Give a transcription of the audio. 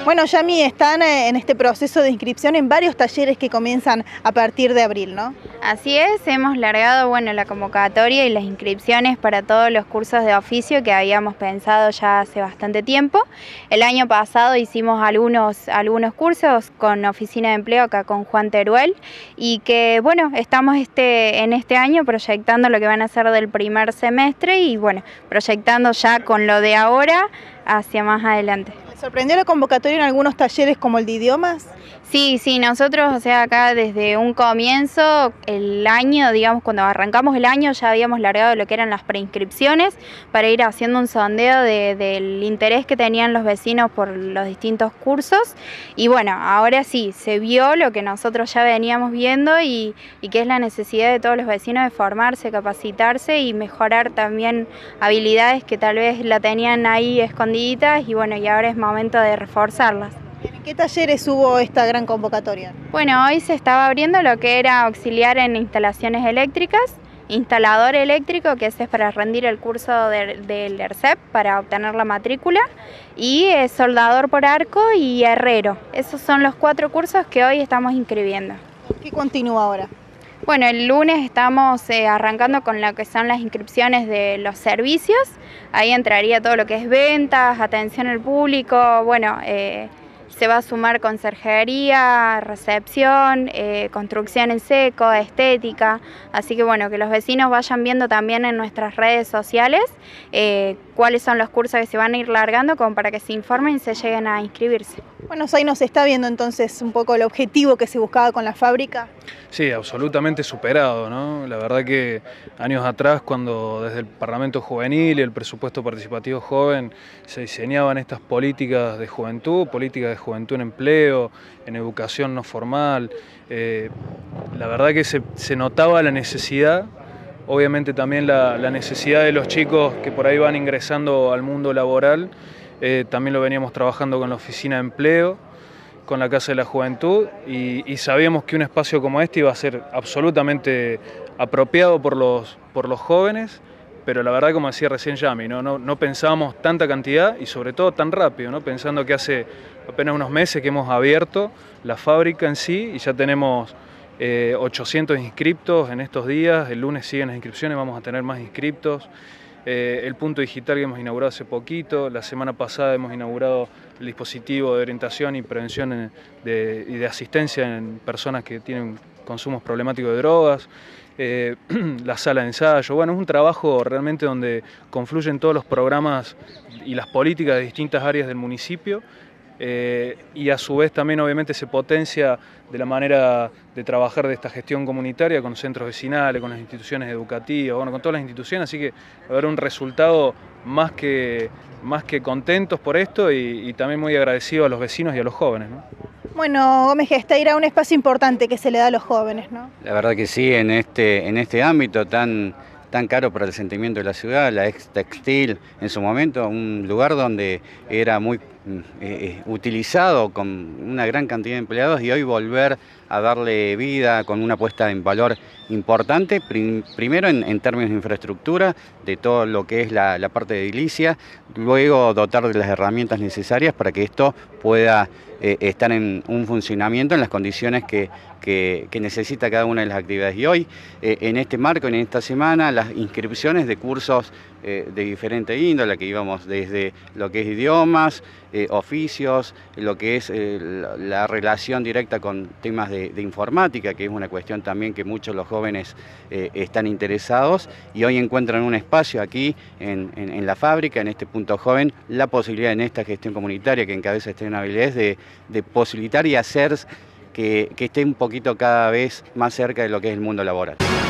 Bueno, Yami, están en este proceso de inscripción en varios talleres que comienzan a partir de abril, ¿no? Así es, hemos largado la convocatoria y las inscripciones para todos los cursos de oficio que habíamos pensado ya hace bastante tiempo. El año pasado hicimos algunos cursos con Oficina de Empleo acá con Juan Teruel y que estamos en este año proyectando lo que van a ser del primer semestre y proyectando ya con lo de ahora hacia más adelante. ¿Les sorprendió la convocatoria en algunos talleres como el de idiomas? Sí, nosotros, acá desde un comienzo, el año, cuando arrancamos el año ya habíamos largado lo que eran las preinscripciones para ir haciendo un sondeo del interés que tenían los vecinos por los distintos cursos y ahora sí, se vio lo que nosotros ya veníamos viendo y que es la necesidad de todos los vecinos de formarse, capacitarse y mejorar también habilidades que tal vez la tenían ahí escondiditas y ahora es momento de reforzarlas. ¿En qué talleres hubo esta gran convocatoria? Hoy se estaba abriendo lo que era auxiliar en instalaciones eléctricas, instalador eléctrico, que ese es para rendir el curso del ERCEP para obtener la matrícula, y soldador por arco y herrero. Esos son los 4 cursos que hoy estamos inscribiendo. ¿Qué continúa ahora? El lunes estamos arrancando con lo que son las inscripciones de los servicios. Ahí entraría todo lo que es ventas, atención al público, se va a sumar conserjería, recepción, construcción en seco, estética, así que que los vecinos vayan viendo también en nuestras redes sociales cuáles son los cursos que se van a ir largando como para que se informen y se lleguen a inscribirse. Ahí nos está viendo entonces un poco el objetivo que se buscaba con la fábrica. Sí, absolutamente superado, ¿no? La verdad que años atrás, cuando desde el Parlamento Juvenil y el Presupuesto Participativo Joven se diseñaban estas políticas de juventud en empleo, en educación no formal, la verdad que se notaba la necesidad, obviamente también la necesidad de los chicos que por ahí van ingresando al mundo laboral, también lo veníamos trabajando con la Oficina de Empleo, con la Casa de la Juventud y sabíamos que un espacio como este iba a ser absolutamente apropiado por los jóvenes, pero la verdad, como decía recién Yami, no pensábamos tanta cantidad y sobre todo tan rápido, ¿no? Pensando que hace apenas unos meses que hemos abierto la fábrica en sí y ya tenemos 800 inscriptos en estos días, el lunes siguen las inscripciones, vamos a tener más inscriptos. El punto digital que hemos inaugurado hace poquito, la semana pasada hemos inaugurado el dispositivo de orientación y prevención y de asistencia en personas que tienen consumos problemáticos de drogas, la sala de ensayo, es un trabajo realmente donde confluyen todos los programas y las políticas de distintas áreas del municipio. Y a su vez también obviamente se potencia de la manera de trabajar de esta gestión comunitaria con centros vecinales, con las instituciones educativas, con todas las instituciones, así que va a haber un resultado más que contentos por esto y también muy agradecido a los vecinos y a los jóvenes, ¿no? Gómez Gesteira, un espacio importante que se le da a los jóvenes, ¿no? La verdad que sí, en este ámbito tan caro para el sentimiento de la ciudad, la ex textil en su momento, un lugar donde era muy utilizado con una gran cantidad de empleados y hoy volver a darle vida con una puesta en valor importante, primero en términos de infraestructura, de todo lo que es la parte de edilicia, luego dotar de las herramientas necesarias para que esto pueda estar en un funcionamiento en las condiciones que necesita cada una de las actividades. Y hoy, en este marco, en esta semana, las inscripciones de cursos de diferente índole, que íbamos desde lo que es idiomas, oficios, lo que es la relación directa con temas de informática, que es una cuestión también que muchos de los jóvenes están interesados y hoy encuentran un espacio aquí en la fábrica, en este punto joven, la posibilidad en esta gestión comunitaria que encabeza Esteban Avilés de posibilitar y hacer que esté un poquito cada vez más cerca de lo que es el mundo laboral.